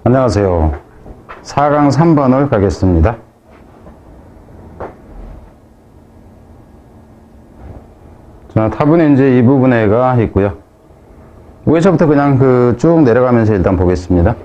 안녕하세요. 4강 3번을 가겠습니다. 자, 타분에 이제 이 부분에가 있고요. 위에서부터 그냥 쭉 내려가면서 일단 보겠습니다.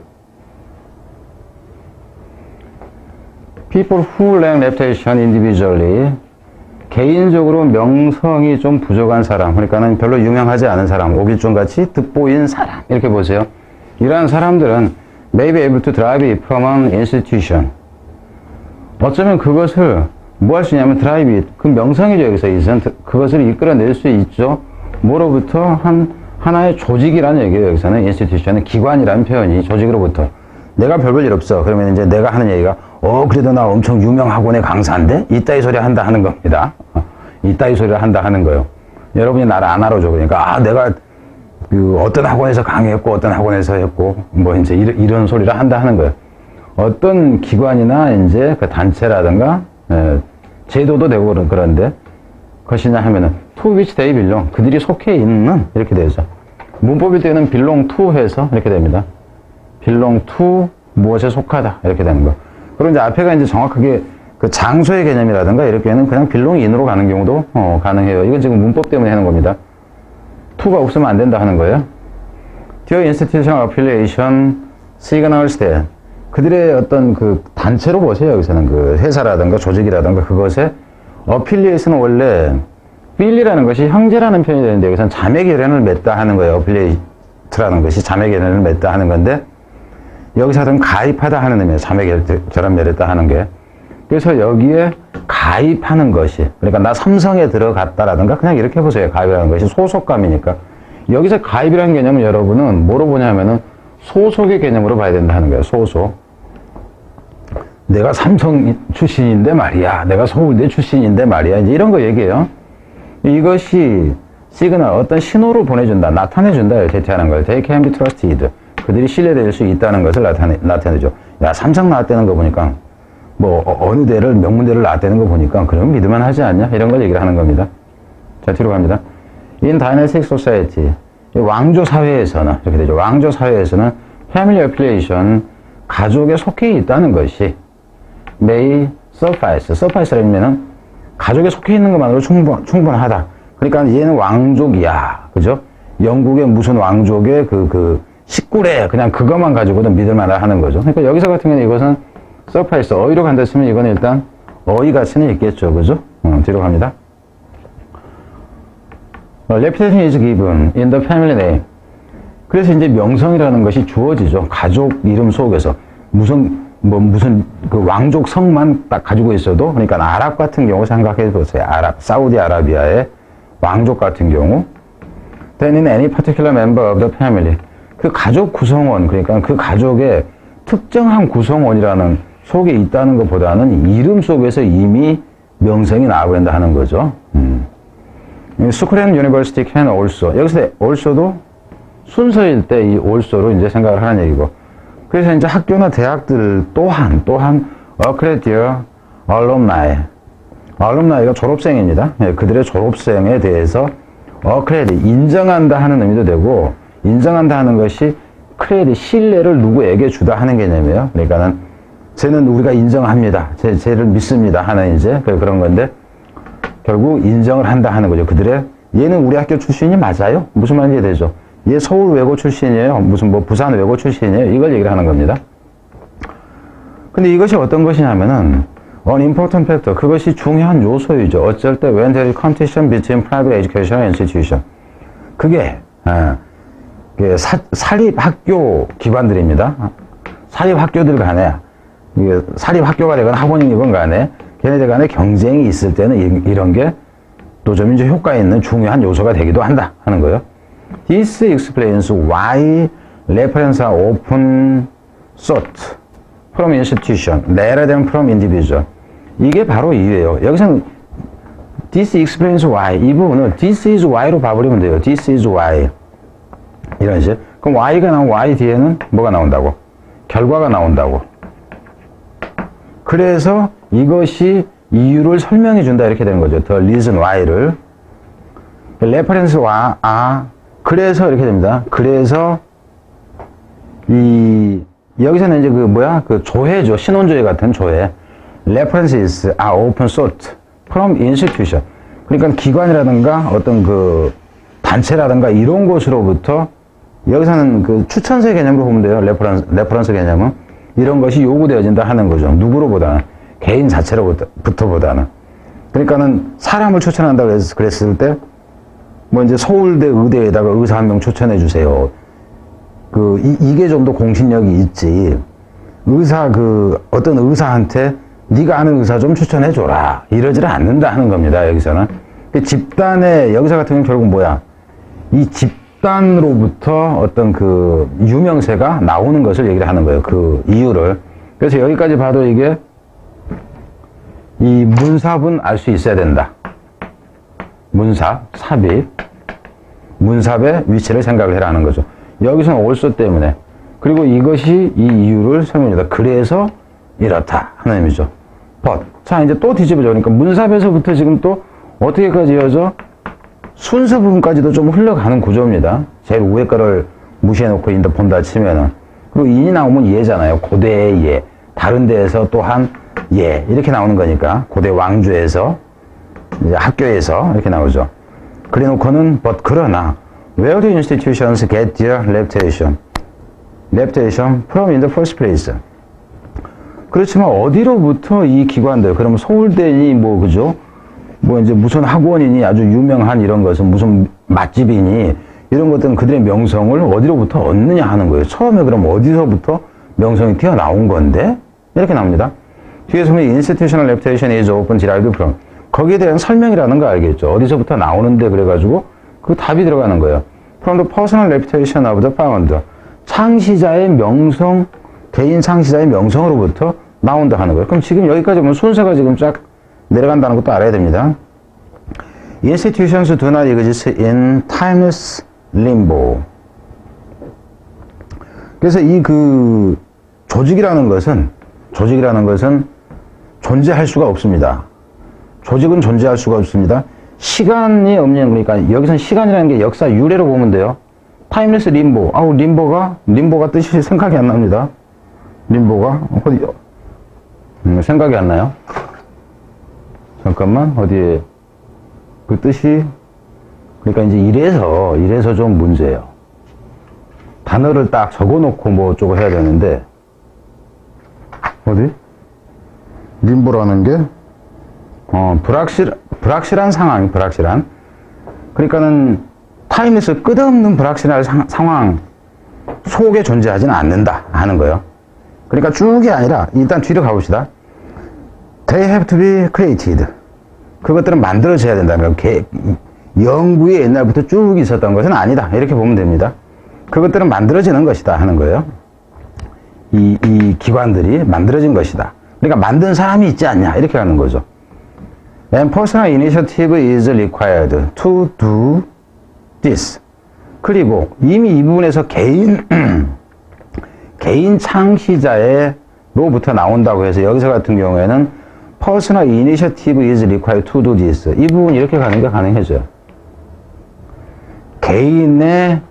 People who lack reputation individually. 개인적으로 명성이 좀 부족한 사람, 그러니까는 별로 유명하지 않은 사람, 오길종같이 득보인 사람, 이렇게 보세요. 이러한 사람들은 may be able to drive it from an institution. 어쩌면 그것을 뭐 할 수 있냐면 drive it, 그 명성이죠. 여기서 그것을 이끌어낼 수 있죠. 뭐로부터? 하나의 조직이라는 얘기예요. 여기서는 institution은 기관이라는 표현이 조직으로부터. 내가 별볼 일 없어. 그러면 이제 내가 하는 얘기가 그래도 나 엄청 유명 학원의 강사인데? 이따위 소리 한다 하는 겁니다. 이따위 소리를 한다 하는 거예요. 여러분이 나를 안 알아줘. 그러니까 내가 어떤 학원에서 강의했고 어떤 학원에서 했고 뭐 이제 이런 소리를 한다 하는 거예요. 어떤 기관이나 이제 그 단체라든가 제도도 되고 그런데 것이냐 하면은 to which they belong, 그들이 속해 있는, 이렇게 되죠. 문법일 때는 belong to 해서 이렇게 됩니다. belong to 무엇에 속하다, 이렇게 되는 거. 그리고 이제 앞에가 이제 정확하게 그 장소의 개념이라든가 이렇게는 그냥 belong in으로 가는 경우도 가능해요. 이건 지금 문법 때문에 하는 겁니다. to가 없으면 안 된다 하는 거예요. Their institutional affiliation signals that, 그들의 어떤 그 단체로 보세요. 여기서는 그 회사라든가 조직이라든가 그것의 affiliation은 원래 필리라는 것이 형제라는 표현이 되는데 여기서는 자매결연을 맺다 하는 거예요. affiliate라는 것이 자매결연을 맺다 하는 건데 여기서는 가입하다 하는 의미예요. 자매결연 맺었다 하는 게. 그래서 여기에 가입하는 것이, 그러니까 나 삼성에 들어갔다라든가 그냥 이렇게 보세요. 가입이라는 것이 소속감이니까. 여기서 가입이라는 개념을 여러분은 뭐로 보냐면은 소속의 개념으로 봐야 된다 하는 거예요. 소속. 내가 삼성 출신인데 말이야. 내가 서울대 출신인데 말이야. 이제 이런 거 얘기해요. 이것이 시그널, 어떤 신호를 보내준다, 나타내준다, 이렇게 하는 거예요. They can be trusted. 그들이 신뢰될 수 있다는 것을 나타내죠. 야, 삼성 나왔다는 거 보니까 어느 대를, 명문대를 나왔다는 거 보니까 그러면 믿을만 하지 않냐? 이런 걸 얘기를 하는 겁니다. 자, 뒤로 갑니다. In dynastic society, 왕조 사회에서는, 이렇게 되죠. 왕조 사회에서는 family affiliation, 가족에 속해 있다는 것이 may suffice. suffice라면은 가족에 속해 있는 것만으로 충분하다. 그러니까 얘는 왕족이야. 그죠? 영국의 무슨 왕족의 그 식구래. 그냥 그것만 가지고도 믿을만하다 하는 거죠. 그러니까 여기서 같은 경우는 이것은 suffice, 어휘로 간다 했으면 이거는 일단 어휘 가치는 있겠죠. 그죠? 뒤로 갑니다. Reputation is given in the family name. 그래서 이제 명성이라는 것이 주어지죠. 가족 이름 속에서. 무슨 그 왕족 성만 딱 가지고 있어도, 그러니까 아랍 같은 경우 생각해 보세요. 사우디아라비아의 왕족 같은 경우. Then in any particular member of the family. 그 가족 구성원, 그러니까 그 가족의 특정한 구성원이라는 속에 있다는 것보다는 이름 속에서 이미 명성이 나와버린다 하는 거죠. School and university can also. 여기서 also도 순서일 때 이 also로 이제 생각을 하는 얘기고. 그래서 이제 학교나 대학들 또한 accredit alumni. alumni가 졸업생입니다. 그들의 졸업생에 대해서 accredit, 인정한다 하는 의미도 되고, 인정한다 하는 것이 크레딧, 신뢰를 누구에게 주다 하는 개념이에요. 그러니까는 쟤는 우리가 인정합니다. 쟤를 믿습니다 하는 이제 그런 건데 결국 인정을 한다 하는 거죠. 얘는 우리 학교 출신이 맞아요? 무슨 말인지 되죠? 얘 서울 외고 출신이에요? 무슨 부산 외고 출신이에요? 이걸 얘기를 하는 겁니다. 근데 이것이 어떤 것이냐면은 an important factor, 그것이 중요한 요소이죠. 어쩔 때 when there is competition between private education and institution. 그게 사립학교 기관들입니다. 사립학교들 간에, 사립학교가 되건 학원이건 간에 걔네들 간에 경쟁이 있을 때는 이런 게 또 좀 이제 효과 있는 중요한 요소가 되기도 한다 하는 거예요. This explains why references are often sought from institution rather than from individual. 이게 바로 이유예요. 여기서는 this explains why, 이 부분을 this is why로 봐버리면 돼요. This is why. 이런 식. 그럼 y가 나오면 y 뒤에는 뭐가 나온다고? 결과가 나온다고. 그래서 이것이 이유를 설명해 준다 이렇게 되는 거죠. The reason why를. reference와 그래서 이렇게 됩니다. 그래서 이 여기서는 이제 그 뭐야? 그 조회죠. 신원조회 같은 조회. References are often sought from institution. 그러니까 기관이라든가 어떤 그 단체라든가 이런 곳으로부터 여기서는 그 추천서 개념으로 보면 돼요. 레퍼런스 개념은. 이런 것이 요구되어진다 하는 거죠. 누구로보다는. 개인 자체로부터보다는. 그러니까는 사람을 추천한다고 그랬을 때, 뭐 이제 서울대 의대에다가 의사 한 명 추천해 주세요. 이게 좀 더 공신력이 있지. 어떤 의사한테 네가 아는 의사 좀 추천해 줘라. 이러지를 않는다 하는 겁니다. 여기서는. 집단의, 여기서 같은 경우는 결국 뭐야? 이 집단으로부터 어떤 그 유명세가 나오는 것을 얘기를 하는 거예요. 그 이유를. 그래서 여기까지 봐도 이게 이 문삽은 알 수 있어야 된다. 문삽, 삽입. 문삽의 위치를 생각을 해라 하는 거죠. 여기서는 also 때문에. 그리고 이것이 이 이유를 설명합니다. 그래서 이렇다 하는 의미죠. but. 자, 이제 또 뒤집어져. 그러니까 문삽에서부터 지금 또 어떻게까지 이어져? 순서 부분까지도 좀 흘러가는 구조입니다. 제일 위에 거를 무시해놓고 인더 본다 치면은. 그리고 인이 나오면 예잖아요. 고대의 예. 다른 데에서 또한 예. 이렇게 나오는 거니까. 고대 왕조에서, 이제 학교에서 이렇게 나오죠. 그래 놓고는, but 그러나, where do institutions get their reputation? reputation from in the first place? 그렇지만 어디로부터 이 기관들, 그러면 서울대니 뭐, 그죠? 뭐 이제 무슨 학원이니 아주 유명한 이런 것은 무슨 맛집이니 이런 것들은 그들의 명성을 어디로부터 얻느냐 하는 거예요. 처음에 그럼 어디서부터 명성이 튀어나온 건데? 이렇게 나옵니다. 뒤에서 보면 institutional reputation is often derived from. 거기에 대한 설명이라는 거 알겠죠? 어디서부터 나오는데 그래가지고 그 답이 들어가는 거예요. From the personal reputation of the founder. 창시자의 명성, 개인 창시자의 명성으로부터 나온다 하는 거예요. 그럼 지금 여기까지 보면 순서가 지금 쫙 내려간다는 것도 알아야 됩니다. Institutions do not exist in timeless limbo. 그래서 이 그 조직이라는 것은 존재할 수가 없습니다. 조직은 존재할 수가 없습니다. 시간이 없는, 그러니까 여기서는 시간이라는 게 역사 유래로 보면 돼요. 타임레스 림보. 림보가 뜻이 생각이 안 납니다. 림보가 어디요? 생각이 안 나요. 잠깐만, 어디에 그 뜻이, 그러니까 이제 이래서 좀 문제예요. 단어를 딱 적어놓고 뭐 어쩌고 해야 되는데, 어디? 림보라는 게 불확실한 상황, 불확실한. 그러니까는 타임레스 끝없는 불확실한 상황 속에 존재하지는 않는다 하는 거예요. 그러니까 쭉이 아니라 일단 뒤로 가봅시다. They have to be created. 그것들은 만들어져야 된다는 거예요. 영구에 옛날부터 쭉 있었던 것은 아니다. 이렇게 보면 됩니다. 그것들은 만들어지는 것이다 하는 거예요. 이 기관들이 만들어진 것이다. 그러니까 만든 사람이 있지 않냐 이렇게 하는 거죠. And personal initiative is required to do this. 그리고 이미 이 부분에서 개인 창시자로부터 나온다고 해서 여기서 같은 경우에는 personal initiative is required to do this. 이 부분 이렇게 가는 게 가능해져요. 개인의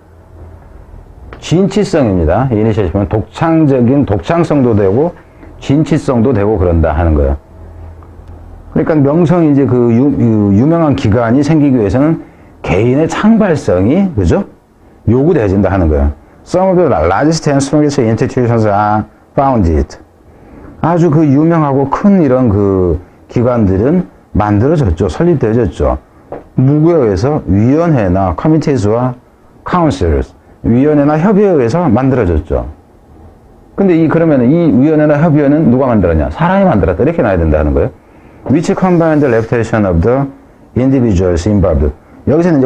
진취성입니다. 이니셔티브는 독창성도 되고 진취성도 되고 그런다 하는 거예요. 그러니까 명성이 이제 그 유명한 기관이 생기기 위해서는 개인의 창발성이 그죠? 요구되어진다 하는 거예요. Some of the largest and strongest institutions are founded. 아주 그 유명하고 큰 이런 그 기관들은 만들어졌죠. 설립되어졌죠. 누구에 의해서? 위원회나 committees와 councils. 위원회나 협의회에 의해서 만들어졌죠. 근데 그러면 이 위원회나 협의회는 누가 만들었냐? 사람이 만들었다. 이렇게 나야 된다는 거예요. Which combine the reputation of the individuals involved. 여기서는 이제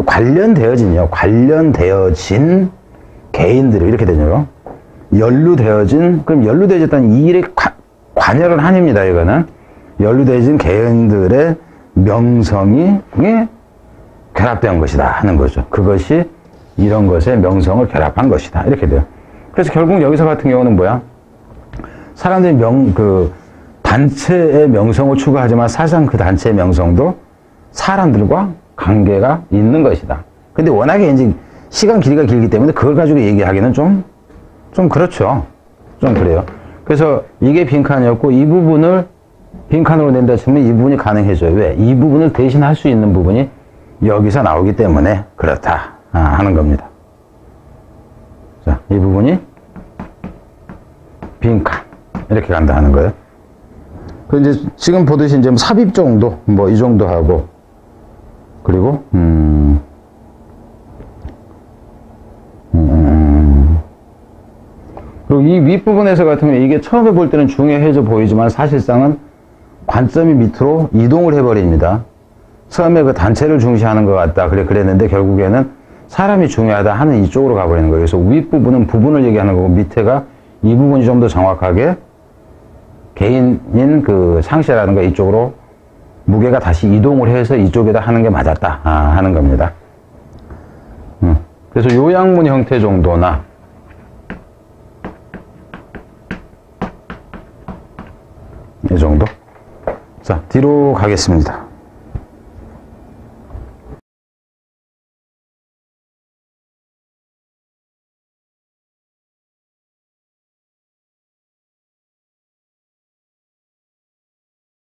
관련되어진 개인들이 이렇게 되죠. 그럼 연루되어졌다는 이 일에 관여를 한입니다. 이거는. 연루되어진 개인들의 명성이 결합된 것이다 하는 거죠. 그것이 이런 것에 명성을 결합한 것이다. 이렇게 돼요. 그래서 결국 여기서 같은 경우는 뭐야? 사람들이 단체의 명성을 추구하지만 사실상 그 단체의 명성도 사람들과 관계가 있는 것이다. 근데 워낙에 이제 시간 길이가 길기 때문에 그걸 가지고 얘기하기는 좀 그렇죠. 좀 그래요. 그래서 이게 빈칸이었고 이 부분을 빈칸으로 낸다 치면 이 부분이 가능해져요. 왜? 이 부분을 대신할 수 있는 부분이 여기서 나오기 때문에 그렇다 하는 겁니다. 자, 이 부분이 빈칸 이렇게 간다 하는 거예요. 그 이제 지금 보듯이 이제 삽입 정도 뭐 이 정도 하고 그리고 그리고 이 윗부분에서 같은 경우에 이게 처음에 볼 때는 중요해져 보이지만 사실상은 관점이 밑으로 이동을 해버립니다. 처음에 그 단체를 중시하는 것 같다 그랬는데 결국에는 사람이 중요하다 하는 이쪽으로 가버리는 거예요. 그래서 윗부분은 부분을 얘기하는 거고 밑에가 이 부분이 좀 더 정확하게 개인인 그 상시라는 거 이쪽으로 무게가 다시 이동을 해서 이쪽에다 하는 게 맞았다 하는 겁니다. 그래서 요양문 형태 정도나 이 정도. 자, 뒤로 가겠습니다.